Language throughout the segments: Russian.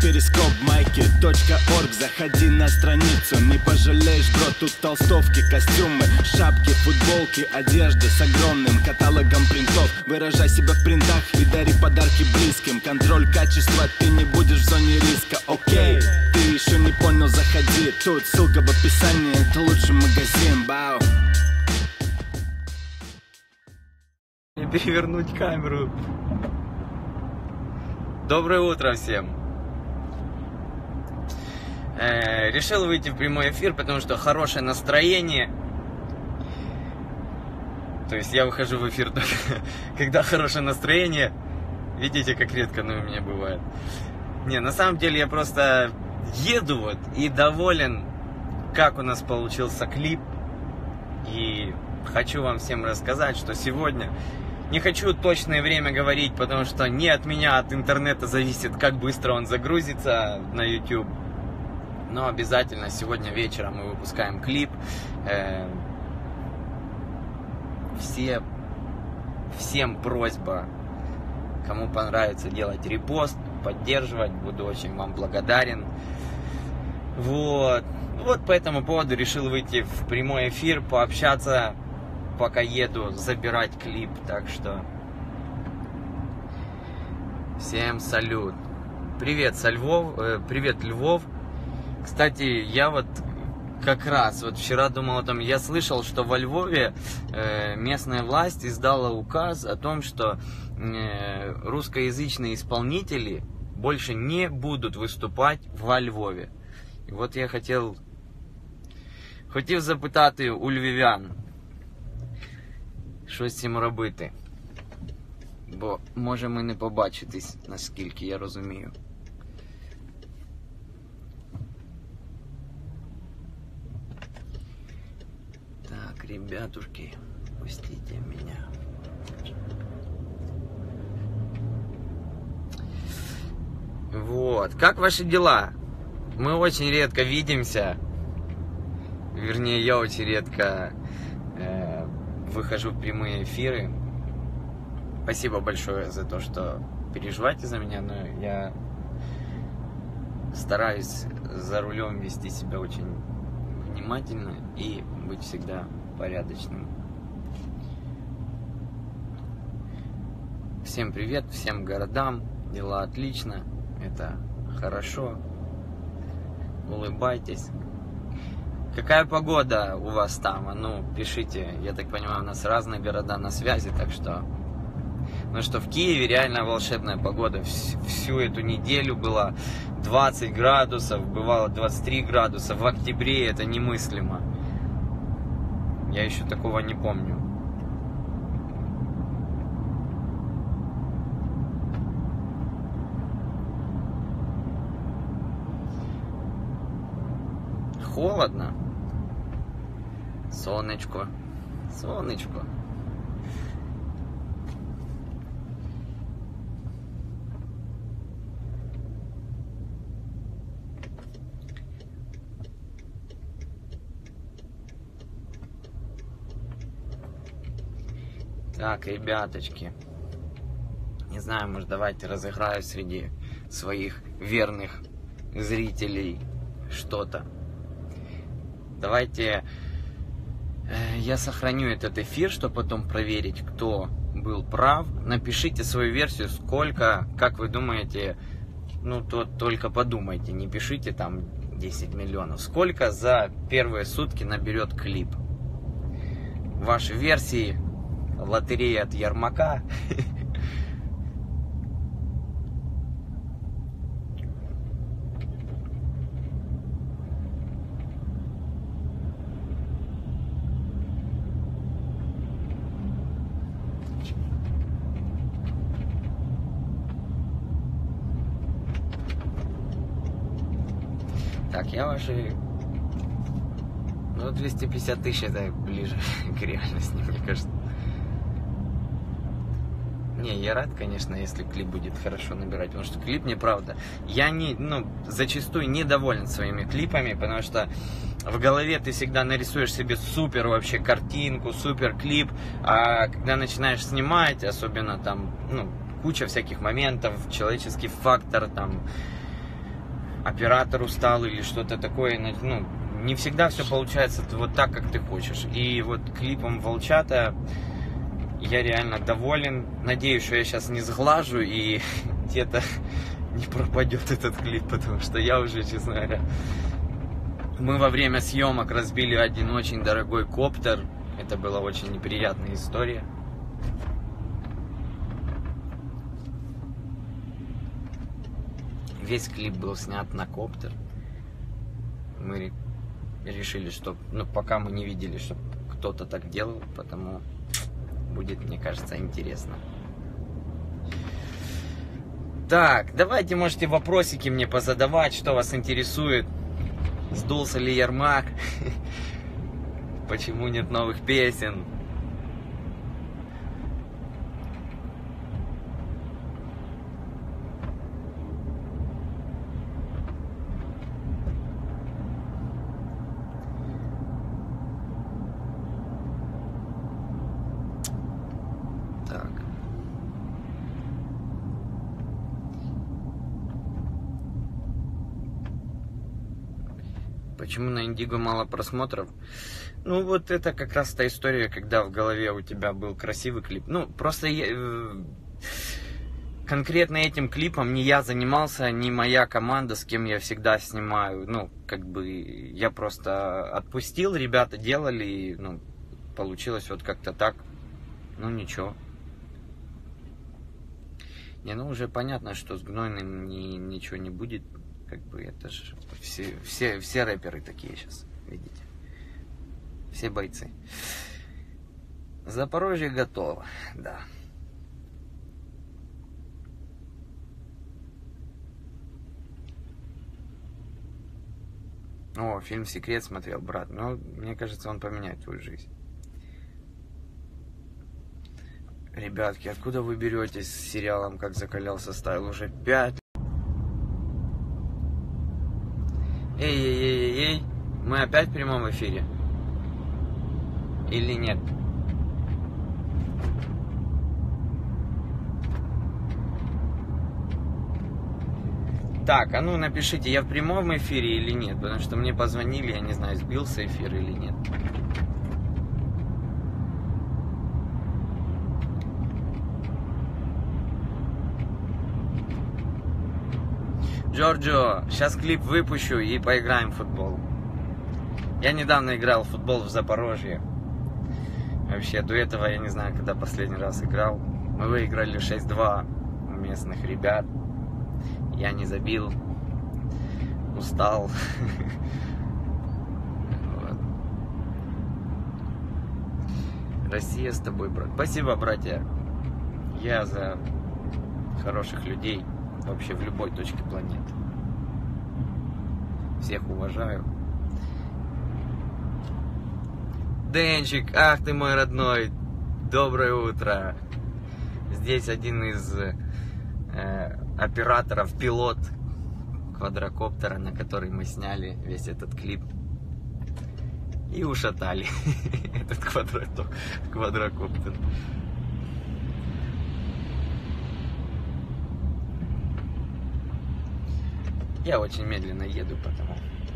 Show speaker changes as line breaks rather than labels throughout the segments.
перископ майки.орг. Заходи на страницу, не пожалеешь, бро. Тут толстовки, костюмы, шапки, футболки, одежда с огромным каталогом принтов. Выражай себя в принтах и дари подарки близким. Контроль качества, ты не будешь в зоне риска. Окей, ты еще не понял, заходи. Тут ссылка в описании, это лучший магазин. Бау.
Перевернуть камеру. Доброе утро всем. Решил выйти в прямой эфир, потому что хорошее настроение. То есть я выхожу в эфир только когда хорошее настроение. Видите, как редко оно у меня бывает. Не, на самом деле я просто еду вот и доволен, как у нас получился клип. И хочу вам всем рассказать, что сегодня... Не хочу точное время говорить, потому что не от меня, от интернета зависит, как быстро он загрузится на YouTube. Но обязательно сегодня вечером мы выпускаем клип. Всем просьба, кому понравится, делать репост, поддерживать. Буду очень вам благодарен. Вот по этому поводу решил выйти в прямой эфир, пообщаться, пока еду забирать клип. Так что всем салют. Привет со Львов, привет Львов. Кстати, я вот как раз вот вчера думал о том, я слышал, что во Львове местная власть издала указ о том, что русскоязычные исполнители больше не будут выступать во Львові. І от я хотів запитати у львів'ян, що з цим робити. Бо може ми не побачитись, наскільки я розумію. Так, ребятушки, пустите меня. Вот, как ваши дела? Мы очень редко видимся. Вернее, я очень редко выхожу в прямые эфиры. Спасибо большое за то, что переживаете за меня, но я стараюсь за рулем вести себя очень внимательно и быть всегда порядочным. Всем привет, всем городам, дела отлично, это хорошо, улыбайтесь. Какая погода у вас там? А ну, пишите. Я так понимаю, у нас разные города на связи, так что... Ну что, в Киеве реально волшебная погода. Всю эту неделю было 20 градусов, бывало 23 градуса. В октябре это немыслимо. Я еще такого не помню. Холодно. Солнышко. Солнышко. Так, ребяточки. Не знаю, может, давайте разыграю среди своих верных зрителей что-то. Давайте я сохраню этот эфир, чтобы потом проверить, кто был прав. Напишите свою версию, сколько, как вы думаете, ну то только подумайте, не пишите там 10 миллионов. Сколько за первые сутки наберет клип? Ваши версии, лотерея от Ермака. Так, я ваши... Ну, 250 тысяч это ближе к реальности, мне кажется. Не, я рад, конечно, если клип будет хорошо набирать, потому что клип, мне правда, я не, зачастую недоволен своими клипами, потому что в голове ты всегда нарисуешь себе супер вообще картинку, супер клип, а когда начинаешь снимать, особенно там, куча всяких моментов, человеческий фактор, там, оператор устал или что-то такое. Ну, не всегда все получается вот так, как ты хочешь. И вот клипом «Волчата» я реально доволен. Надеюсь, что я сейчас не сглажу и где-то не пропадет этот клип, потому что я уже, честно говоря... Мы во время съемок разбили один очень дорогой коптер. Это была очень неприятная история. Весь клип был снят на коптер. Мы решили, что... Ну, пока мы не видели, что кто-то так делал, потому будет, мне кажется, интересно. Так, давайте, можете вопросики мне позадавать, что вас интересует. Сдулся ли Ермак? Почему нет новых песен? Так. Почему на Индиго мало просмотров? Ну, вот это как раз та история, когда в голове у тебя был красивый клип. Ну, просто конкретно этим клипом не я занимался, не моя команда, с кем я всегда снимаю. Ну, как бы я просто отпустил, ребята делали, и, ну, получилось вот как-то так. Ну, ничего. Не, ну, уже понятно, что с Гнойным ничего не будет. Как бы это же все рэперы такие сейчас, видите. Все бойцы. Запорожье готово, да. О, фильм «Секрет» смотрел, брат. Но мне кажется, он поменяет твою жизнь. Ребятки, откуда вы беретесь с сериалом «Как закалялся стайл»? Уже 5. Эй, мы опять в прямом эфире? Или нет? Так, а ну напишите, я в прямом эфире или нет? Потому что мне позвонили, я не знаю, сбился эфир или нет. Джорджо, сейчас клип выпущу и поиграем в футбол. Я недавно играл в футбол в Запорожье. Вообще, до этого я не знаю, когда последний раз играл. Мы выиграли 6-2 у местных ребят. Я не забил. Устал. Россия с тобой, брат. Спасибо, братья. Я за хороших людей. Вообще в любой точке планеты. Всех уважаю. Денчик, ах ты мой родной. Доброе утро. Здесь один из операторов, пилот квадрокоптера, на который мы сняли весь этот клип. И ушатали этот квадрокоптер. Я очень медленно еду, потому...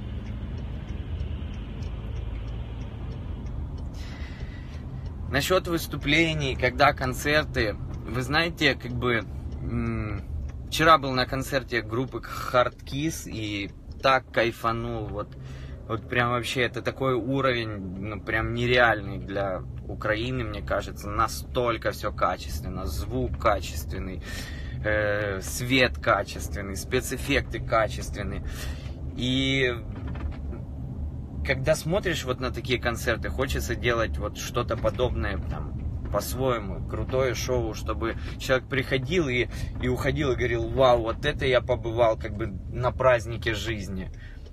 Насчет выступлений, когда концерты... Вы знаете, как бы... Вчера был на концерте группы Hard Kiss и так кайфанул. Вот прям вообще это такой уровень, ну прям нереальный для Украины, мне кажется. Настолько все качественно, звук качественный. Свет качественный, спецэффекты качественные. И когда смотришь вот на такие концерты, хочется делать вот что-то подобное там по-своему, крутое шоу, чтобы человек приходил и уходил и говорил: вау, вот это я побывал как бы на празднике жизни.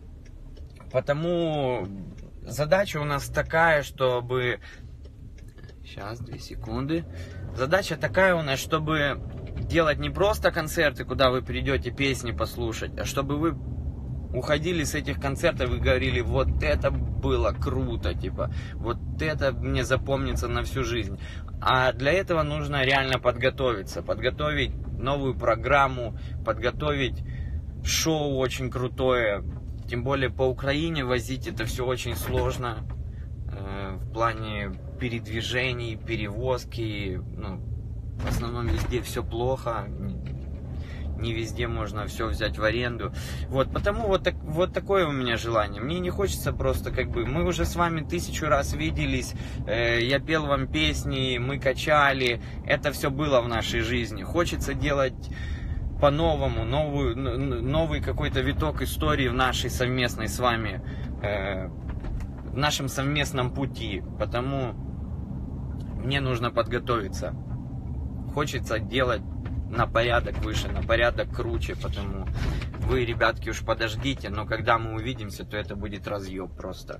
Потому задача у нас такая, чтобы... Сейчас, 2 секунды. Задача такая у нас, чтобы делать не просто концерты, куда вы придете песни послушать, а чтобы вы уходили с этих концертов и говорили: вот это было круто, типа, вот это мне запомнится на всю жизнь. А для этого нужно реально подготовиться, подготовить новую программу, подготовить шоу очень крутое. Тем более по Украине возить это все очень сложно. В плане передвижений, перевозки. Ну, в основном везде все плохо. Не везде можно все взять в аренду. Вот, потому вот такое у меня желание. Мне не хочется просто как бы... Мы уже с вами 1000 раз виделись. Я пел вам песни, мы качали. Это все было в нашей жизни. Хочется делать по-новому, новый какой-то виток истории в нашей совместной с вами, в нашем совместном пути. Потому мне нужно подготовиться. Хочется делать на порядок выше, на порядок круче, потому вы, ребятки, уж подождите, но когда мы увидимся, то это будет разъеб просто.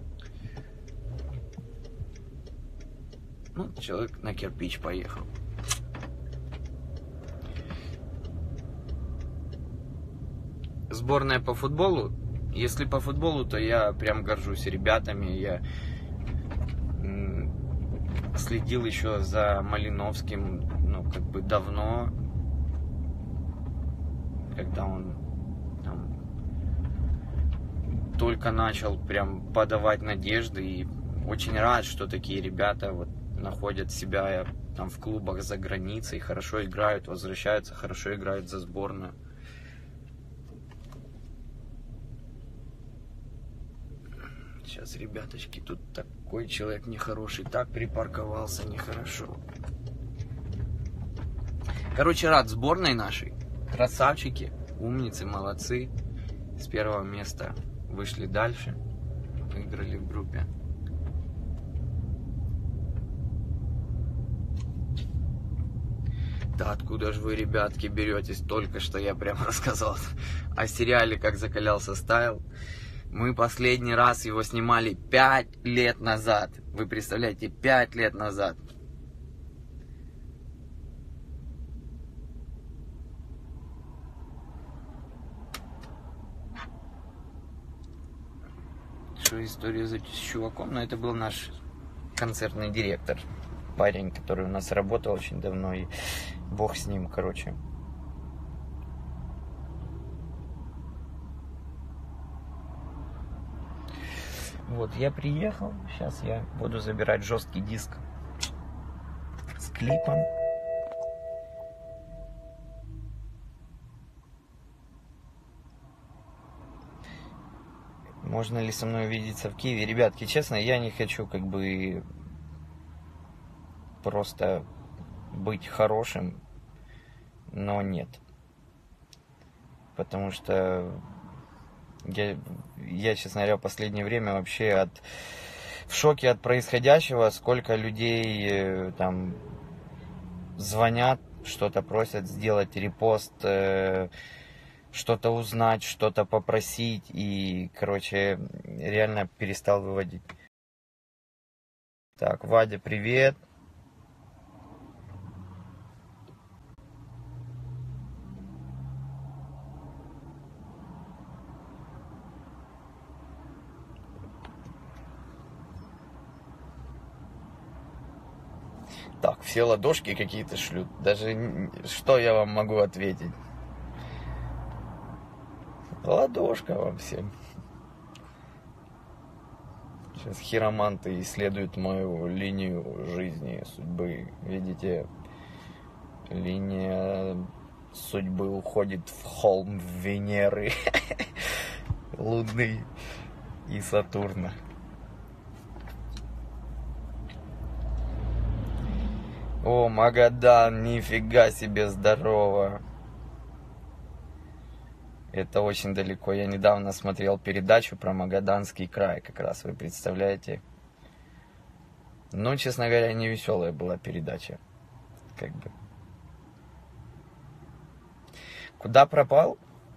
Ну, человек на кирпич поехал. Сборная по футболу. Если по футболу, то я прям горжусь ребятами. Я следил еще за Малиновским, ну, как бы давно, когда он там только начал прям подавать надежды, и очень рад, что такие ребята вот находят себя там в клубах за границей, хорошо играют, возвращаются, хорошо играют за сборную. Сейчас, ребяточки, тут такой человек нехороший, так припарковался нехорошо. Короче, рад сборной нашей. Красавчики, умницы, молодцы. С первого места вышли дальше. Выиграли в группе. Да откуда же вы, ребятки, беретесь? Только что я прям рассказал о сериале «Как закалялся Стайл». Мы последний раз его снимали 5 лет назад. Вы представляете, 5 лет назад. Что история с чуваком? Но это был наш концертный директор. Парень, который у нас работал очень давно. И бог с ним, короче. Вот, я приехал. Сейчас я буду забирать жесткий диск с клипом. Можно ли со мной увидеться в Киеве? Ребятки, честно, я не хочу как бы просто быть хорошим, но нет. Потому что я, честно говоря, в последнее время вообще в шоке от происходящего. Сколько людей там звонят, что-то просят сделать репост, что-то узнать, что-то попросить. И, короче, реально перестал выводить. Так, Вадя, привет. Так, все ладошки какие-то шлют. Даже что я вам могу ответить? Ладошка вам всем. Сейчас хироманты исследуют мою линию жизни, судьбы. Видите, линия судьбы уходит в холм Венеры, Луны и Сатурна. О, Магадан, нифига себе, здорово. Это очень далеко. Я недавно смотрел передачу про Магаданский край, как раз, вы представляете. Ну, честно говоря, не веселая была передача. Как бы. Куда пропал?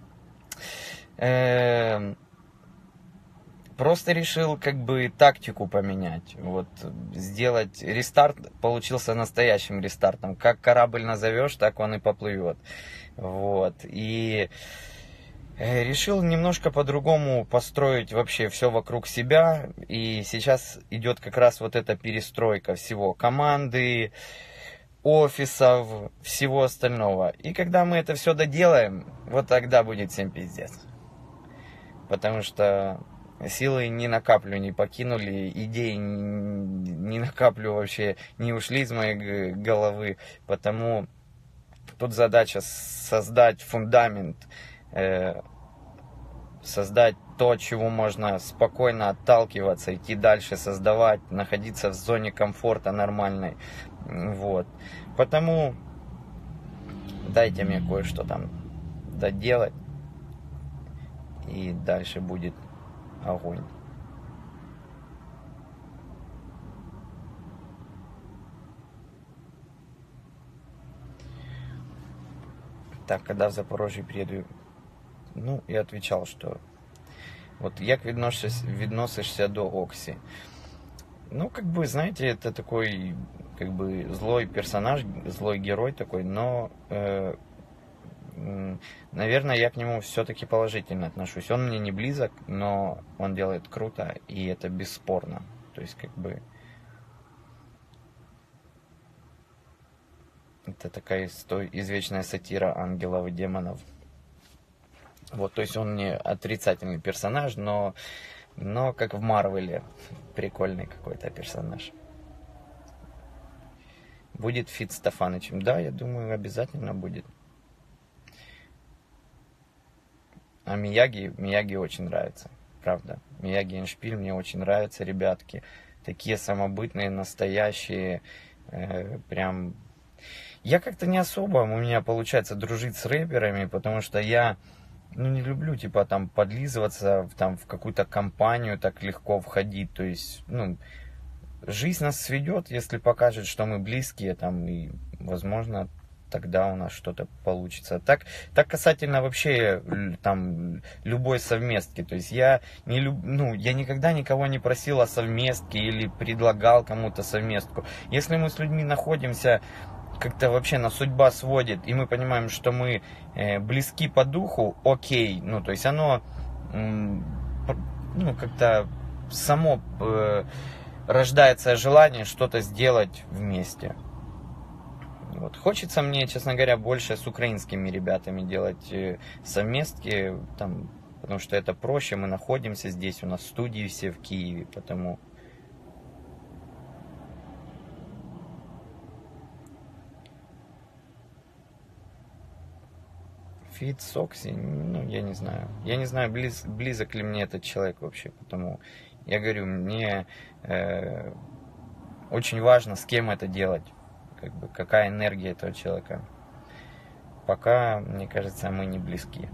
Просто решил как бы тактику поменять. Вот сделать рестарт, получился настоящим рестартом. Как корабль назовешь, так он и поплывет. Вот. И решил немножко по-другому построить вообще все вокруг себя. И сейчас идет как раз вот эта перестройка всего. Команды, офисов, всего остального. И когда мы это все доделаем, вот тогда будет всем пиздец. Потому что силы ни на каплю не покинули, идеи ни на каплю вообще не ушли из моей головы. Потому тут задача создать фундамент, создать то, от чего можно спокойно отталкиваться, идти дальше, создавать, находиться в зоне комфорта нормальной. Вот. Потому дайте мне кое-что там доделать, и дальше будет огонь. Так, когда в Запорожье приеду, ну, я отвечал, что вот як відносишся до Окси. Ну, как бы, знаете, это такой, как бы, злой персонаж, злой герой такой, но, наверное, я к нему все-таки положительно отношусь. Он мне не близок, но он делает круто, и это бесспорно. То есть, как бы, это такая извечная сатира ангелов и демонов. Вот, то есть он не отрицательный персонаж, но как в Марвеле, прикольный какой-то персонаж. Будет фит с Стефанычем? Да, я думаю, обязательно будет. А Мияги очень нравится, правда. Мияги Эндшпиль мне очень нравятся, ребятки. Такие самобытные, настоящие, прям... Я как-то не особо у меня получается дружить с рэперами, потому что я... Ну, не люблю, типа, там, подлизываться там, в какую-то компанию, так легко входить. То есть, ну, жизнь нас сведет, если покажет, что мы близкие, там, и, возможно, тогда у нас что-то получится. Так касательно вообще, там, любой совместки. То есть, я никогда никого не просил о совместке или предлагал кому-то совместку. Если мы с людьми находимся... как-то вообще нас судьба сводит, и мы понимаем, что мы близки по духу, окей, ну, то есть оно, ну, как-то само рождается желание что-то сделать вместе. Вот. Хочется мне, честно говоря, больше с украинскими ребятами делать совместки, там, потому что это проще, мы находимся здесь, у нас студии все в Киеве, потому... Фит с Окси, ну, я не знаю. Я не знаю, близок ли мне этот человек вообще. Потому, я говорю, мне очень важно, с кем это делать. Как бы, какая энергия этого человека. Пока, мне кажется, мы не близки.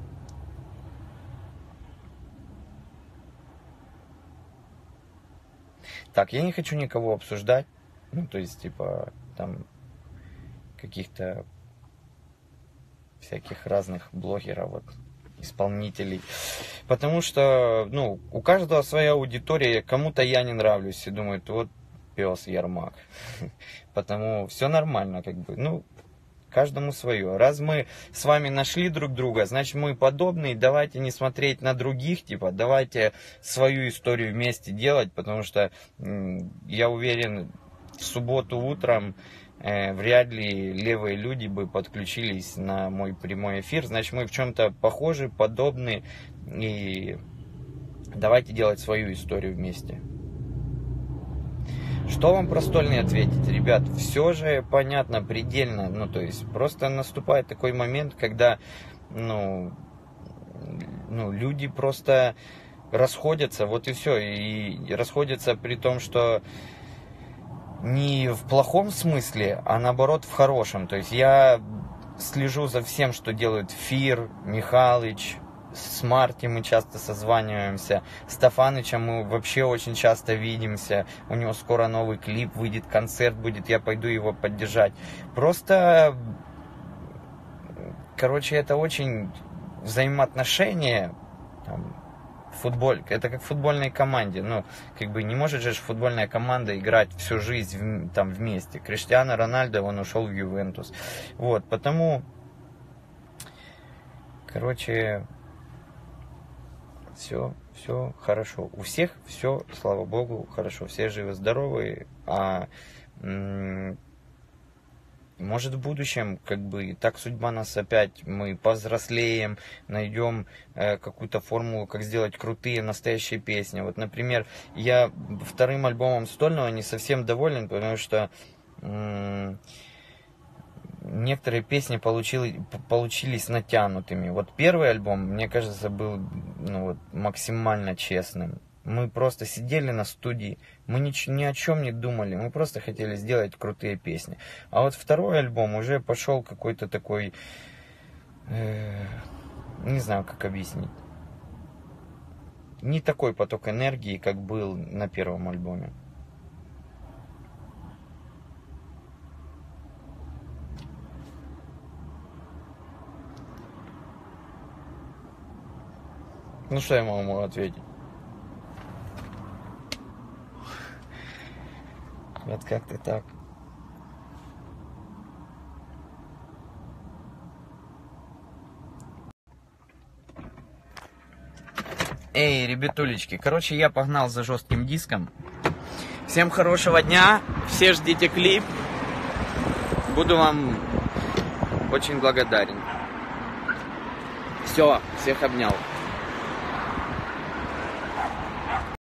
Так, я не хочу никого обсуждать. Ну, то есть, типа, там, каких-то... всяких разных блогеров, вот, исполнителей. Потому что, ну, у каждого своя аудитория, кому-то я не нравлюсь и думают, вот пес Ермак. Потому все нормально, как бы, ну, каждому свое. Раз мы с вами нашли друг друга, значит мы подобные, давайте не смотреть на других, типа, давайте свою историю вместе делать, потому что я уверен, в субботу утром вряд ли левые люди бы подключились на мой прямой эфир. Значит, мы в чем-то похожи, подобны. И давайте делать свою историю вместе. Что вам про стольный ответить? Ребят, все же понятно, предельно. Ну, то есть, просто наступает такой момент, когда, ну люди просто расходятся, вот и все. И расходятся при том, что не в плохом смысле, а наоборот в хорошем. То есть я слежу за всем, что делают Фир, Михалыч, с Марти мы часто созваниваемся, с Стефанычем мы вообще очень часто видимся, у него скоро новый клип выйдет, концерт будет, я пойду его поддержать. Просто, короче, это очень взаимоотношения, там, это как в футбольной команде. Ну, как бы не может же футбольная команда играть всю жизнь там вместе. Криштиану Рональдо, он ушел в Ювентус. Вот, потому, короче, все хорошо. У всех все, слава богу, хорошо. Все живы-здоровы. А Может, в будущем, как бы, так судьба нас опять, мы повзрослеем, найдем какую-то формулу, как сделать крутые, настоящие песни. Вот, например, я вторым альбомом Стольного не совсем доволен, потому что некоторые песни получились натянутыми. Вот первый альбом, мне кажется, был максимально честным. Мы просто сидели на студии, мы ни о чем не думали, мы просто хотели сделать крутые песни. А вот второй альбом уже пошел какой-то такой, не знаю, как объяснить. Не такой поток энергии, как был на первом альбоме. Ну что я могу ответить? Вот как-то так. Эй, ребятулечки, короче, я погнал за жестким диском. Всем хорошего дня, все ждите клип. Буду вам очень благодарен. Все, всех обнял.